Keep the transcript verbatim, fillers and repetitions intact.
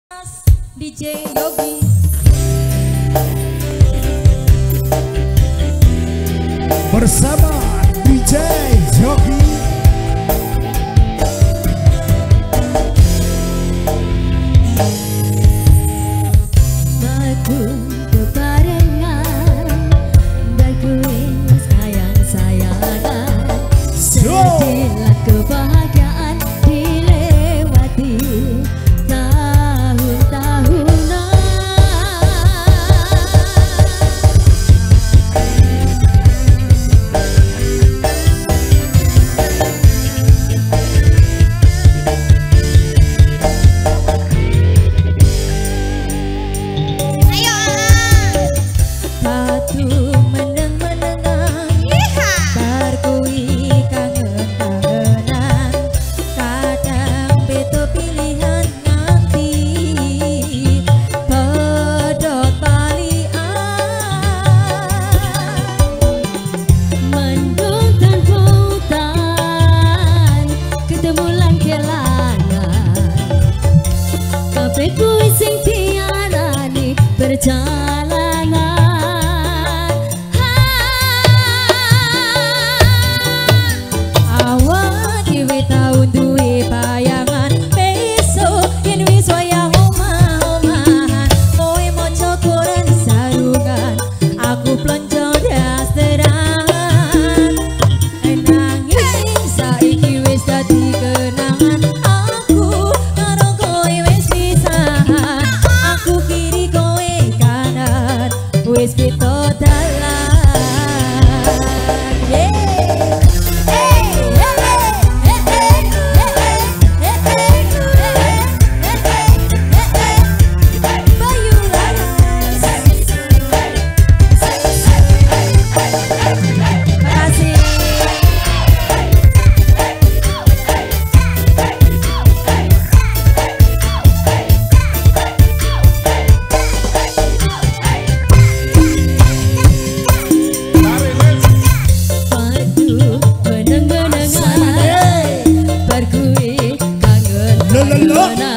D J Yogi bersama D J Yogi. Aku bebarengan dan gue sayang-sayangan, sedihlah kebahagiaan dilewati tahun-tahunan. Kuwi sing diarani perjalanan, awak dhewe tau duwe bayangan besok yen wis wayah omah-omahan, kowe maca koran sarungan, aku plonjo dasteran, nanging saiki wis dadi kenangan. Wis pito dalan, yeah. Hey, hey, hey, hey, hey, hey, hey, Bayu Laras. Makasih. Lo lo lo